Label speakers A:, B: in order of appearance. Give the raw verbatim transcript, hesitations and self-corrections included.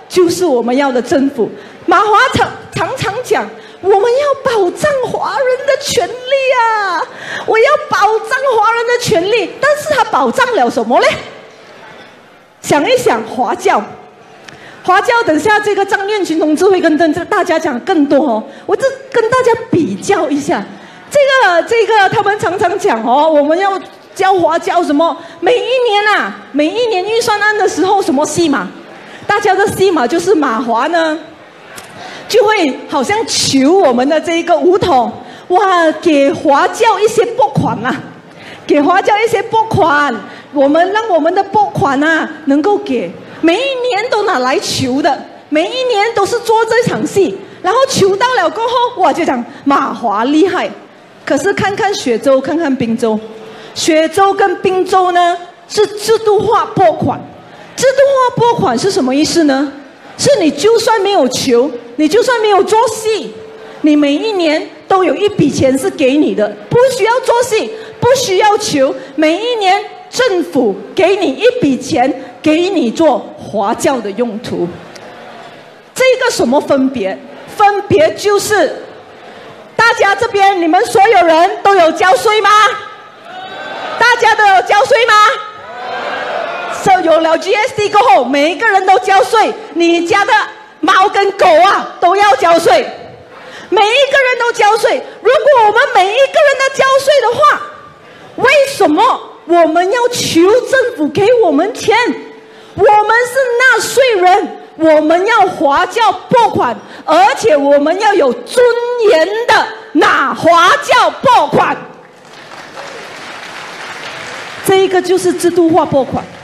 A: 就是我们要的政府。马华常常常讲，我们要保障华人的权利啊！我要保障华人的权利，但是他保障了什么呢？想一想，华教，华教，等下这个张燕群同志会跟大家讲更多哦。我这跟大家比较一下，这个这个他们常常讲哦，我们要教华教什么？每一年啊，每一年预算案的时候，什么戏码？大家的戏码就是马华呢，就会好像求我们的这个武统，哇，给华教一些拨款啊，给华教一些拨款，我们让我们的拨款啊能够给，每一年都拿来求的，每一年都是做这场戏，然后求到了过后，哇，就讲马华厉害。可是看看雪州，看看滨州，雪州跟滨州呢是制度化拨款，制度化拨款是什么意思呢？是你就算没有求，你就算没有做戏，你每一年都有一笔钱是给你的，不需要做戏，不需要求，每一年政府给你一笔钱，给你做华教的用途。这个什么分别？分别就是大家这边你们所有人都有交税吗？大家都有交税吗？有了 G S T 过后，每一个人都交税，你家的猫跟狗啊都要交税，每一个人都交税。如果我们每一个人都交税的话，为什么我们要求政府给我们钱？我们是纳税人，我们要华教拨款，而且我们要有尊严的拿华教拨款。这一个就是制度化拨款。